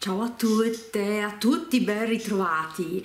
Ciao a tutte e a tutti, ben ritrovati.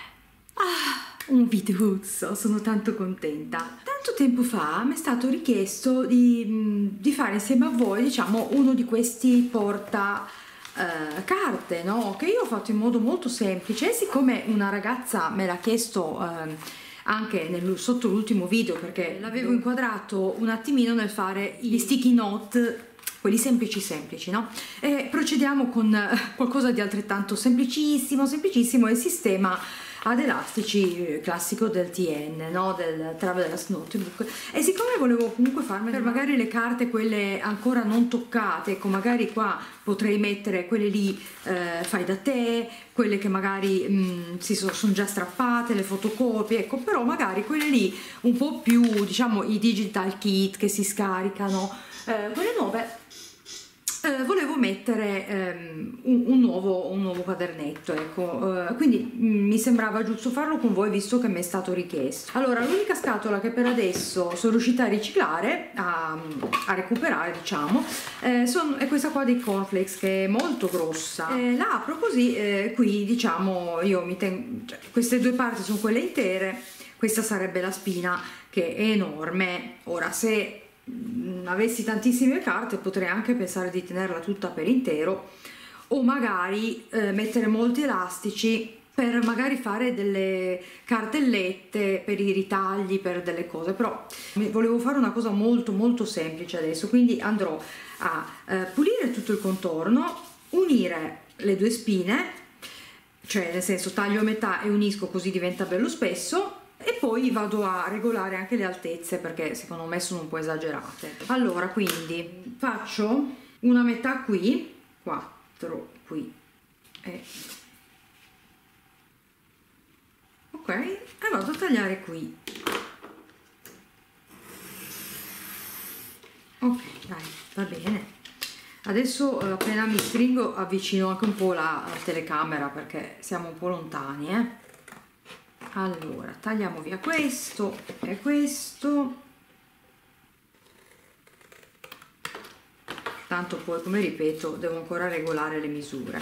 Un videozzo, sono tanto contenta. Tanto tempo fa mi è stato richiesto di fare insieme a voi, diciamo, uno di questi porta carte, no? Che io ho fatto in modo molto semplice. E siccome una ragazza me l'ha chiesto anche sotto l'ultimo video, perché l'avevo inquadrato un attimino nel fare gli sticky note, quelli semplici, no? E procediamo con qualcosa di altrettanto semplicissimo, il sistema ad elastici classico del TN, no? Del Traveler's Notebook. E siccome volevo comunque farmi per magari le carte quelle ancora non toccate, ecco, magari qua potrei mettere quelle lì fai da te, quelle che magari sono già strappate, le fotocopie, ecco, però magari quelle lì un po' più, diciamo, i digital kit che si scaricano, quelle nuove. Volevo mettere un nuovo quadernetto, ecco, quindi mi sembrava giusto farlo con voi visto che mi è stato richiesto. Allora, l'unica scatola che per adesso sono riuscita a riciclare, a recuperare, diciamo, è questa qua dei cornflakes, che è molto grossa. La apro così, qui diciamo io cioè, queste due parti sono quelle intere, questa sarebbe la spina che è enorme. Ora, se avessi tantissime carte potrei anche pensare di tenerla tutta per intero, o magari mettere molti elastici per magari fare delle cartellette per i ritagli, per delle cose. Però volevo fare una cosa molto semplice adesso, quindi andrò a pulire tutto il contorno, unire le due spine, cioè nel senso taglio a metà e unisco, così diventa bello spesso. E poi vado a regolare anche le altezze, perché secondo me sono un po' esagerate. Allora, quindi faccio una metà qui, 4 qui e ok, e vado a tagliare qui. Ok, dai, va bene. Adesso appena mi stringo avvicino anche un po' la telecamera, perché siamo un po' lontani, Allora, tagliamo via questo e questo, tanto poi, come ripeto, devo ancora regolare le misure.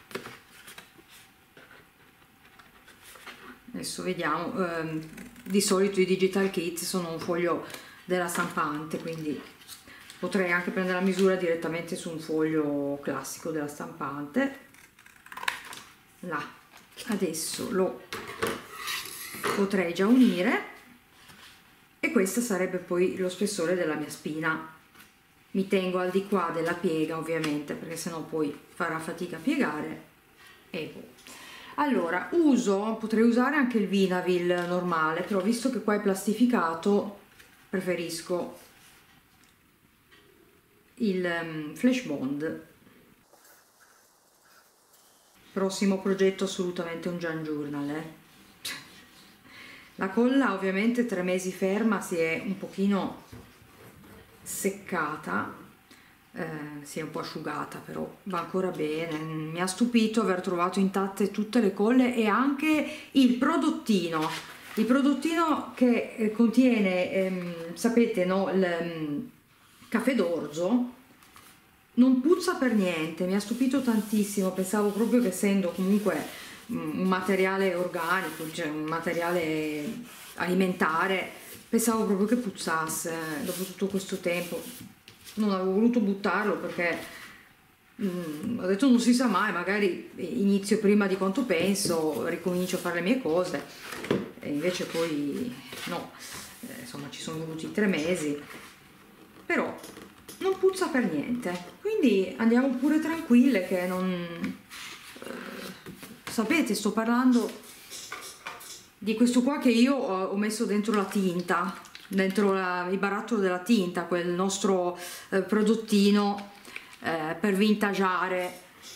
Adesso vediamo, di solito i digital kit sono un foglio della stampante, quindi potrei anche prendere la misura direttamente su un foglio classico della stampante. Là, adesso lo potrei già unire, e questo sarebbe poi lo spessore della mia spina. Mi tengo al di qua della piega, ovviamente, perché sennò poi farà fatica a piegare. E allora potrei usare anche il Vinavil normale, però visto che qua è plastificato preferisco il Flash Bond. Prossimo progetto assolutamente un Jan Journal, La colla ovviamente 3 mesi ferma si è un pochino seccata, si è un po' asciugata, però va ancora bene. Mi ha stupito aver trovato intatte tutte le colle e anche il prodottino che contiene, sapete, no, il caffè d'orzo. Non puzza per niente, mi ha stupito tantissimo. Pensavo proprio che, essendo comunque un materiale organico, cioè un materiale alimentare, pensavo proprio che puzzasse. Dopo tutto questo tempo non avevo voluto buttarlo, perché ho detto non si sa mai, magari inizio prima di quanto penso, ricomincio a fare le mie cose, e invece poi no, insomma ci sono voluti 3 mesi, però non puzza per niente, quindi andiamo pure tranquille, che non... sapete, sto parlando di questo qua che io ho messo dentro la tinta, dentro il barattolo della tinta, quel nostro prodottino per vintagiare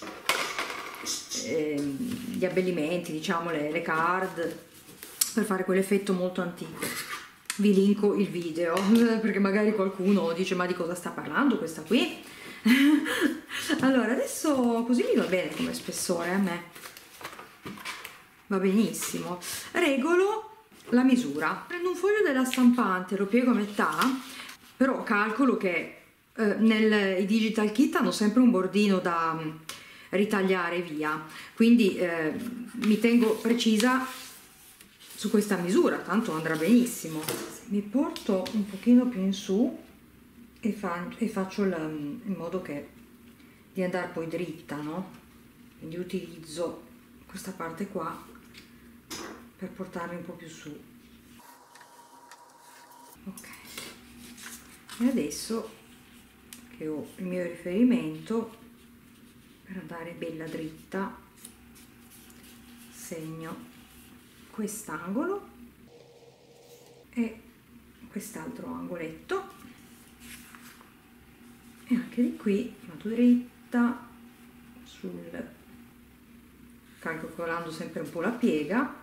gli abbellimenti, diciamo, le card, per fare quell'effetto molto antico. Vi linko il video, perché magari qualcuno dice: ma di cosa sta parlando questa qui? Allora, adesso così mi va bene come spessore, a me va benissimo. Regolo la misura, prendo un foglio della stampante, lo piego a metà, però calcolo che i digital kit hanno sempre un bordino da ritagliare via, quindi mi tengo precisa su questa misura, tanto andrà benissimo. Mi porto un pochino più in su e faccio in modo che di andare poi dritta, no? Quindi utilizzo questa parte qua per portarmi un po' più su. Ok, e adesso che ho il mio riferimento, per andare bella dritta segno quest'angolo e quest'altro angoletto, e anche di qui vado dritta calcolando sempre un po' la piega.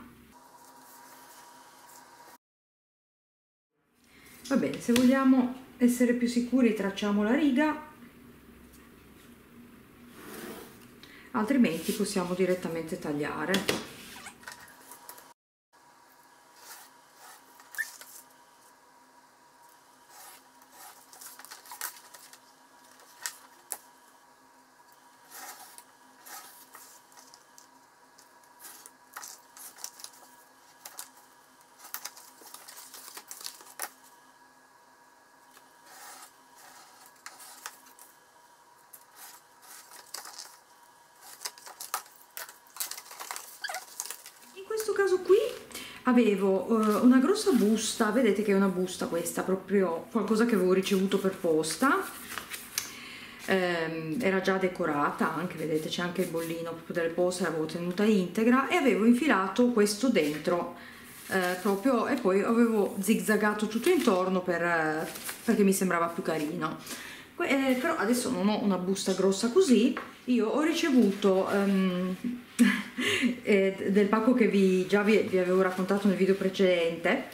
Va bene, se vogliamo essere più sicuri tracciamo la riga, altrimenti possiamo direttamente tagliare. In questo caso qui avevo una grossa busta, vedete che è una busta questa, proprio qualcosa che avevo ricevuto per posta, era già decorata, anche vedete c'è anche il bollino proprio delle poste, l'avevo tenuta integra, e avevo infilato questo dentro proprio, e poi avevo zigzagato tutto intorno perché mi sembrava più carino. Però adesso non ho una busta grossa così. Io ho ricevuto del pacco che vi avevo raccontato nel video precedente,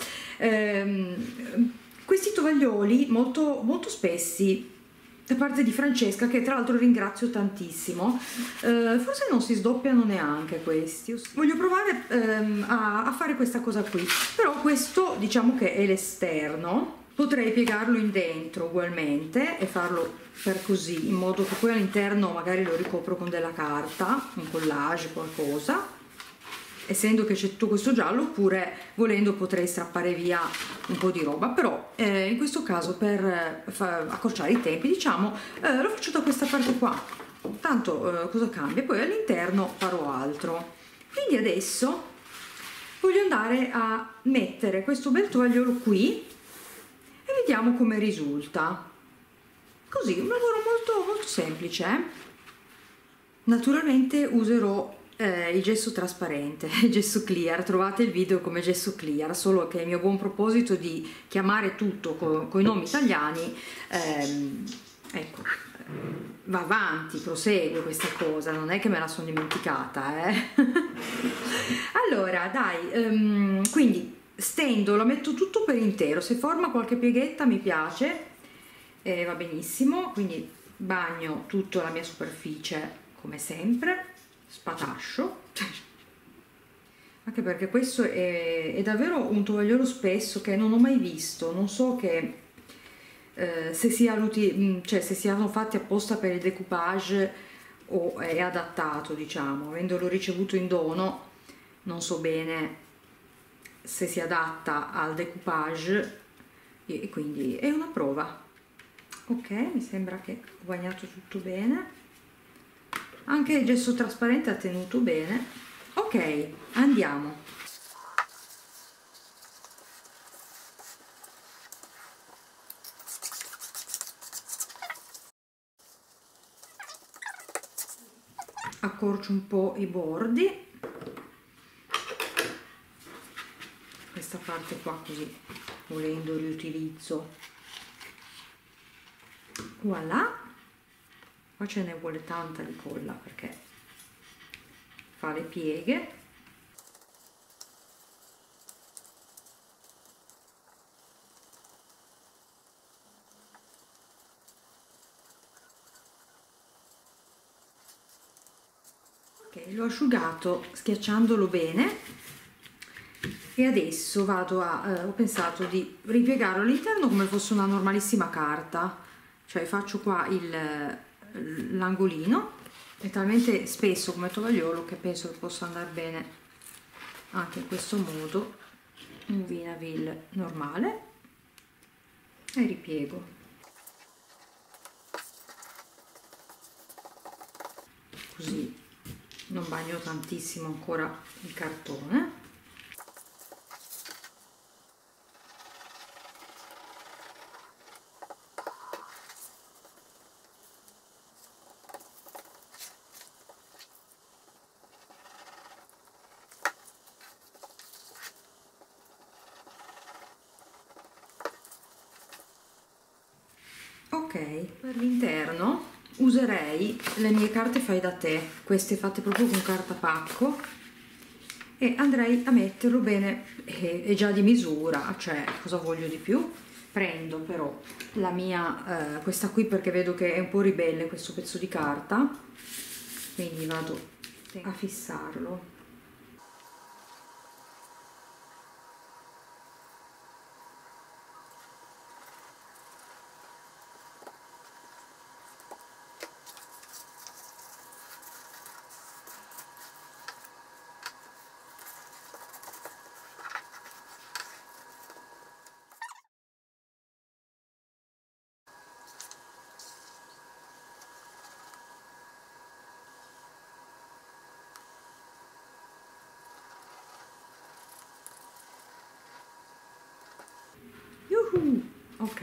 questi tovaglioli molto, molto spessi da parte di Francesca, che tra l'altro ringrazio tantissimo. Forse non si sdoppiano neanche questi. Voglio provare a fare questa cosa qui, però questo diciamo che è l'esterno. Potrei piegarlo in dentro ugualmente e farlo per così, in modo che poi all'interno magari lo ricopro con della carta, un collage, qualcosa, essendo che c'è tutto questo giallo, oppure volendo potrei strappare via un po' di roba, però in questo caso per accorciare i tempi, diciamo, lo faccio da questa parte qua, tanto cosa cambia? Poi all'interno farò altro. Quindi adesso voglio andare a mettere questo bel tovagliolo qui e vediamo come risulta. Così, un lavoro molto molto semplice. Naturalmente userò il gesso trasparente, il gesso clear. Trovate il video come gesso clear, solo che il mio buon proposito di chiamare tutto con i nomi italiani, ecco, va avanti, prosegue questa cosa, non è che me la sono dimenticata, Allora dai, quindi stendo, lo metto tutto per intero, se forma qualche pieghetta mi piace, va benissimo, quindi bagno tutta la mia superficie come sempre, spatascio, anche perché questo è davvero un tovagliolo spesso che non ho mai visto, non so che se siano fatti apposta per il decoupage o è adattato, diciamo, avendolo ricevuto in dono non so bene se si adatta al decoupage, e quindi è una prova. Ok, mi sembra che ho bagnato tutto bene, anche il gesso trasparente ha tenuto bene. Ok, andiamo. Accorcio un po' i bordi, questa parte qua, così volendo riutilizzo. Voilà, qua ce ne vuole tanta di colla perché fa le pieghe. Ok, l'ho asciugato schiacciandolo bene e adesso vado ho pensato di ripiegarlo all'interno come fosse una normalissima carta, cioè faccio qua l'angolino è talmente spesso come tovagliolo che penso che possa andare bene anche in questo modo, un Vinaville normale, e ripiego. Così non bagno tantissimo ancora il cartone. Ok, per l'interno userei le mie carte fai da te, queste fatte proprio con carta pacco, e andrei a metterlo bene, è già di misura, cioè cosa voglio di più. Prendo però la mia, questa qui, perché vedo che è un po' ribelle questo pezzo di carta, quindi vado a fissarlo. Yuhu! Ok,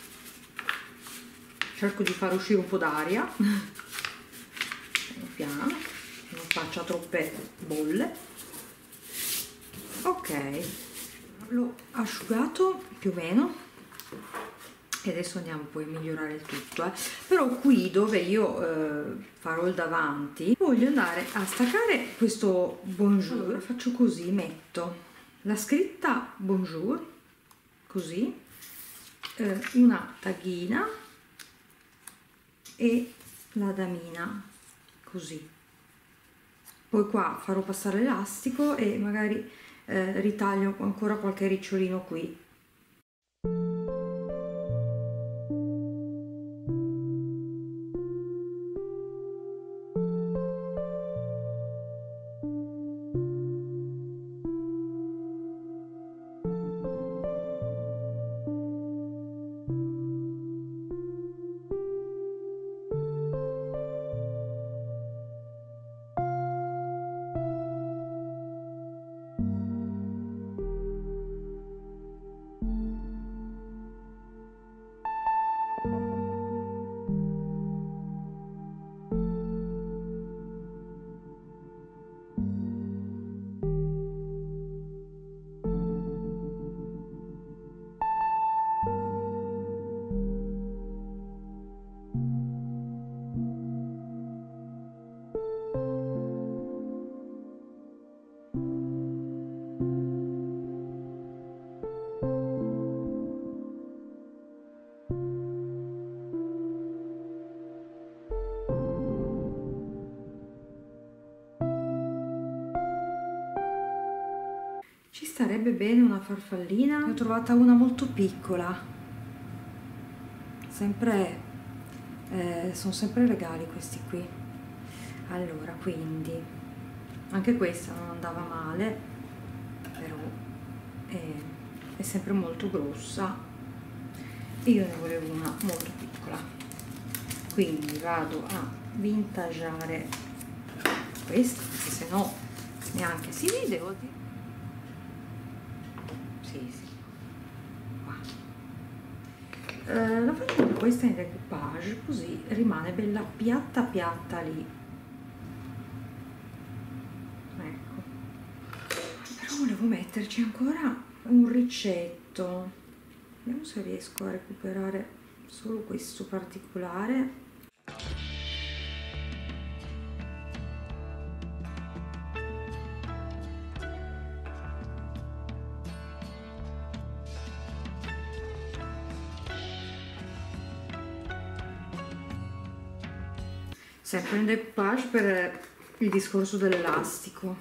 cerco di far uscire un po' d'aria piano piano, non faccia troppe bolle. Ok, l'ho asciugato più o meno e adesso andiamo poi a migliorare il tutto, però qui dove io farò il davanti voglio andare a staccare questo bonjour. Allora faccio così, metto la scritta bonjour così, una taghina e la damina così. Poi qua farò passare l'elastico e magari ritaglio ancora qualche ricciolino qui. Ci starebbe bene una farfallina, ne ho trovata una molto piccola, sempre sono sempre regali questi qui. Allora, quindi anche questa non andava male, però è sempre molto grossa e io ne volevo una molto piccola, quindi vado a vintagiare questa, perché se no neanche si vede. Sì, qua. La faccio questa in decoupage, così rimane bella piatta piatta lì. Ecco, però volevo metterci ancora un ricetto, vediamo se riesco a recuperare solo questo particolare. Sempre in decoupage per il discorso dell'elastico.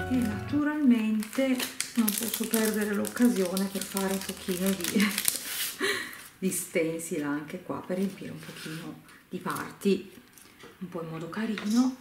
e naturalmente non posso perdere l'occasione per fare un pochino di stencil anche qua, per riempire un pochino di parti un po' in modo carino.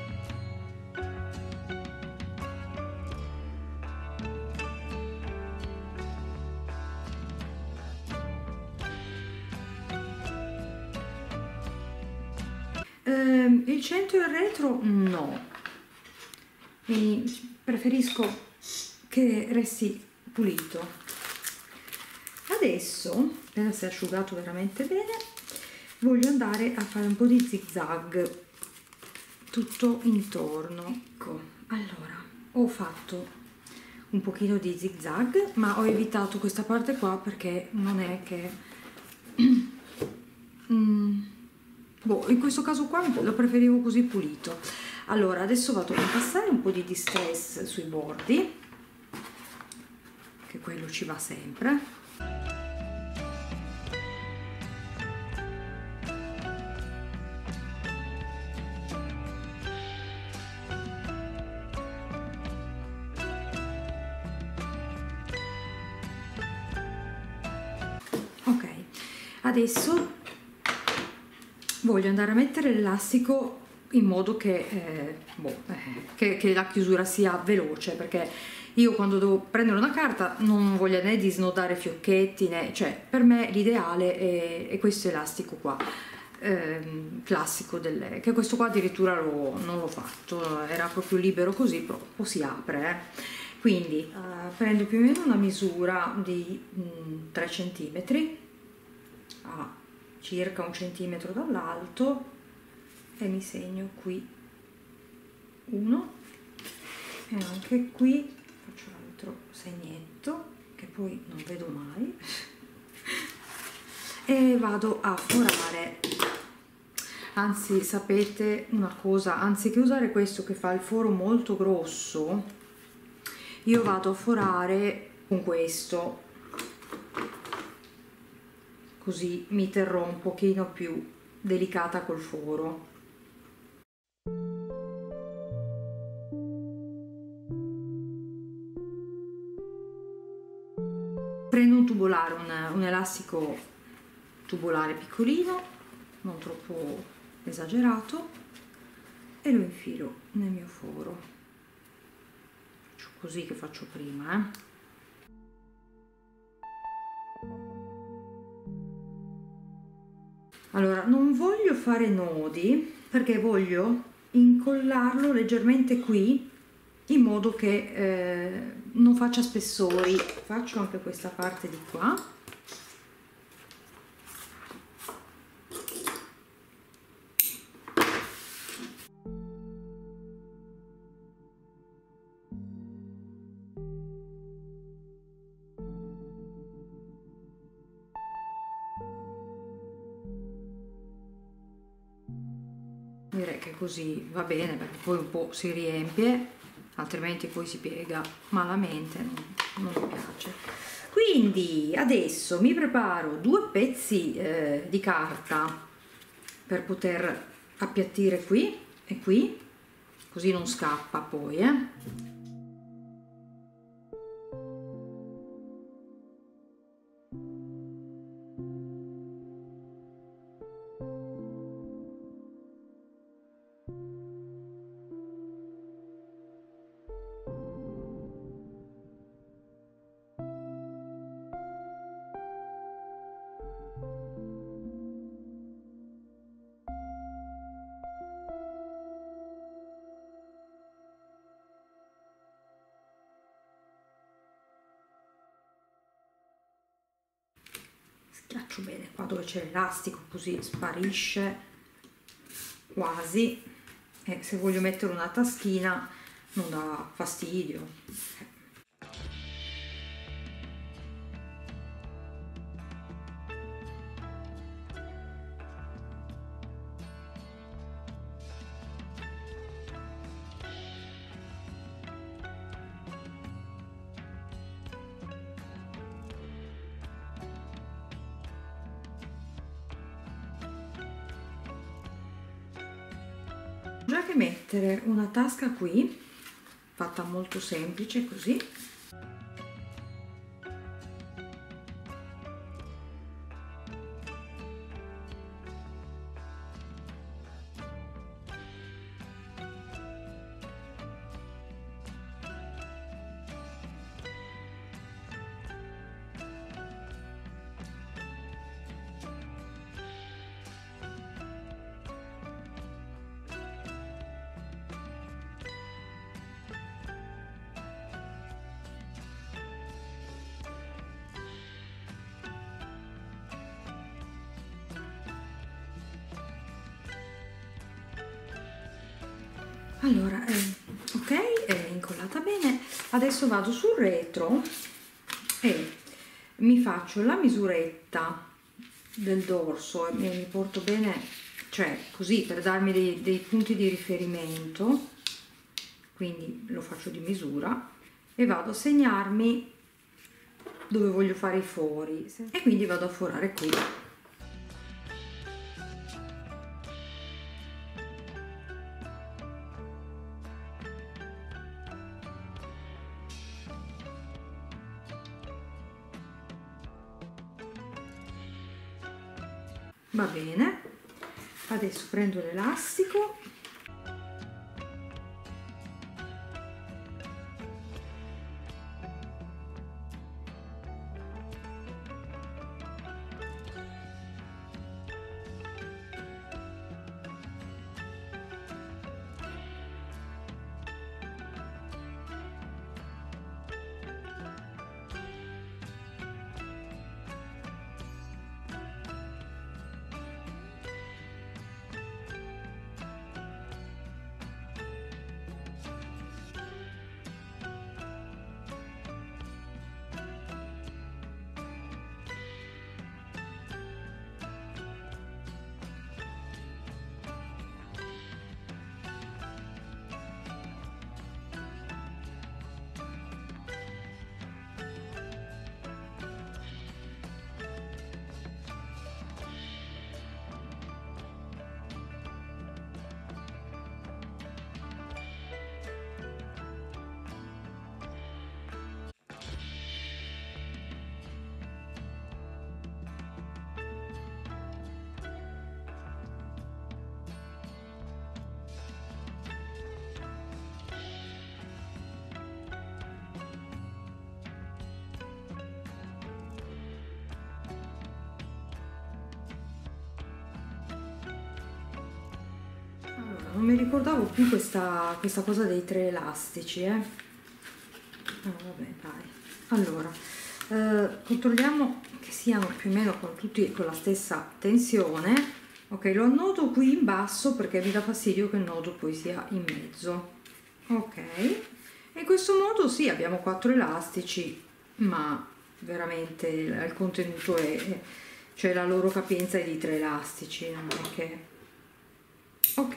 Il centro e il retro no, quindi preferisco che resti pulito. Adesso, per essere asciugato veramente bene, voglio andare a fare un po' di zigzag tutto intorno. Ecco, allora ho fatto un pochino di zigzag, ma ho evitato questa parte qua perché non è che boh, in questo caso qua lo preferivo così pulito. Allora adesso vado a passare un po' di distress sui bordi, che quello ci va sempre. Ok, adesso voglio andare a mettere l'elastico in modo che la chiusura sia veloce, perché io quando devo prendere una carta non voglio né di snodare fiocchetti né, cioè per me l'ideale è questo elastico qua, classico che questo qua addirittura non l'ho fatto, era proprio libero così, però poi si apre. Quindi prendo più o meno una misura di 3 cm a circa 1 centimetro dall'alto e mi segno qui 1 e anche qui faccio l'altro segnetto che poi non vedo mai e vado a forare. Anzi, sapete una cosa, anziché usare questo che fa il foro molto grosso, io vado a forare con questo, così mi terrò un pochino più delicata col foro. Prendo un tubolare, un elastico tubolare piccolino, non troppo esagerato, e lo infilo nel mio foro. Faccio così che faccio prima, Allora, non voglio fare nodi perché voglio incollarlo leggermente qui in modo che non faccia spessori. Faccio anche questa parte di qua. Direi che così va bene perché poi un po' si riempie, altrimenti poi si piega malamente, non mi piace. Quindi adesso mi preparo 2 pezzi di carta per poter appiattire qui e qui, così non scappa poi, Schiaccio bene qua dove c'è l'elastico così sparisce quasi, e se voglio mettere una taschina non dà fastidio. Già che mettere una tasca qui fatta molto semplice così. Allora, ok, è incollata bene. Adesso vado sul retro e mi faccio la misuretta del dorso e mi porto bene, cioè così per darmi dei punti di riferimento, quindi lo faccio di misura e vado a segnarmi dove voglio fare i fori e quindi vado a forare qui. Va bene, adesso prendo l'elastico . Allora, non mi ricordavo più questa cosa dei 3 elastici, vabbè, dai. Allora, controlliamo che siano più o meno tutti con la stessa tensione. Ok, lo annodo qui in basso perché mi dà fastidio che il nodo poi sia in mezzo. Ok, e in questo modo sì, abbiamo 4 elastici, ma veramente il contenuto cioè la loro capienza è di 3 elastici, non è che... Ok,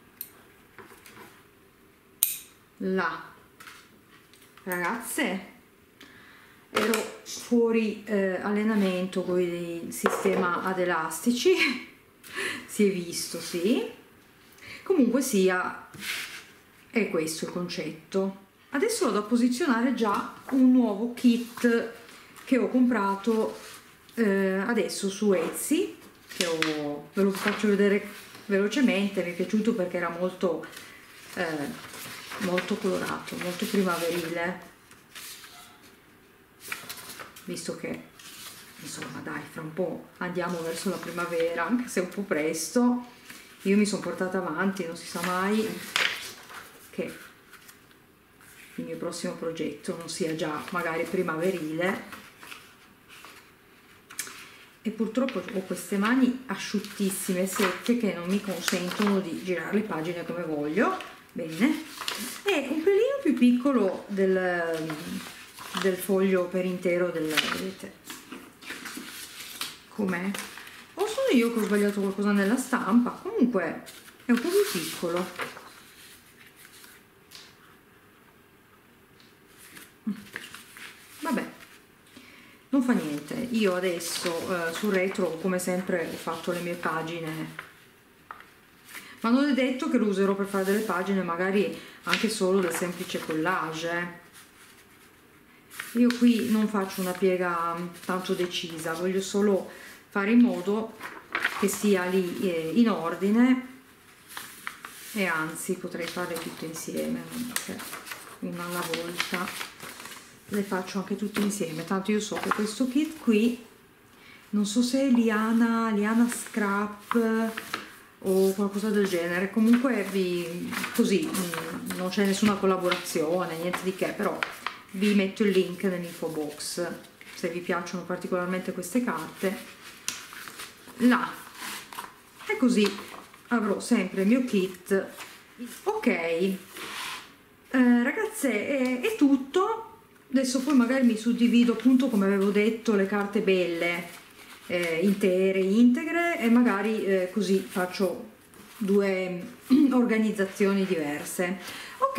là, ragazze, ero fuori allenamento con il sistema ad elastici, si è visto, sì. Comunque sia, è questo il concetto. Adesso vado a posizionare già un nuovo kit che ho comprato adesso su Etsy, ve lo faccio vedere velocemente. Mi è piaciuto perché era molto colorato, molto primaverile, visto che insomma dai, fra un po' andiamo verso la primavera, anche se è un po' presto. Io mi sono portata avanti, non si sa mai che il mio prossimo progetto non sia già magari primaverile. E purtroppo ho queste mani asciuttissime, secche, che non mi consentono di girare le pagine come voglio. Bene, e un pelino più piccolo del foglio per intero vedete com'è? O sono io che ho sbagliato qualcosa nella stampa? Comunque è un po' più piccolo. Vabbè, non fa niente. Io adesso sul retro, come sempre, ho fatto le mie pagine. ma non è detto che lo userò per fare delle pagine, magari anche solo del semplice collage. Io qui non faccio una piega tanto decisa, voglio solo fare in modo che sia lì in ordine, e anzi potrei farle tutte insieme, una alla volta le faccio anche tutte insieme. Tanto io so che questo kit qui, non so se è Liana Scrap o qualcosa del genere, comunque così non c'è nessuna collaborazione, niente di che, però vi metto il link nell'info box se vi piacciono particolarmente queste carte. Là, e così avrò sempre il mio kit. Ok, ragazze, è tutto. Adesso poi magari mi suddivido, appunto come avevo detto, le carte belle intere, integre, e magari così faccio due organizzazioni diverse. Ok,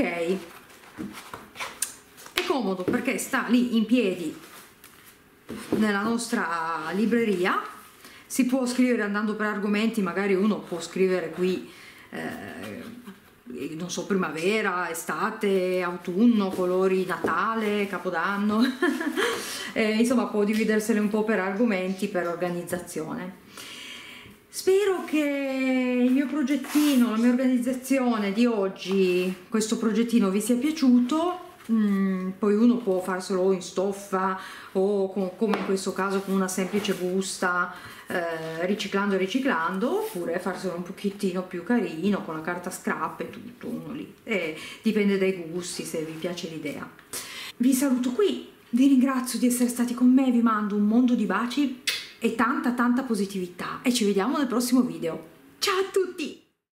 è comodo perché sta lì in piedi nella nostra libreria. Si può scrivere andando per argomenti, magari uno può scrivere qui non so, primavera, estate, autunno, colori, Natale, Capodanno insomma può dividersene un po' per argomenti, per organizzazione. Spero che il mio progettino, la mia organizzazione di oggi, questo progettino vi sia piaciuto. Poi uno può farselo in stoffa o come in questo caso con una semplice busta, riciclando, oppure farselo un pochettino più carino con la carta scrap e tutto, uno lì, dipende dai gusti, se vi piace l'idea. Vi saluto qui, vi ringrazio di essere stati con me, vi mando un mondo di baci e tanta positività, e ci vediamo nel prossimo video. Ciao a tutti!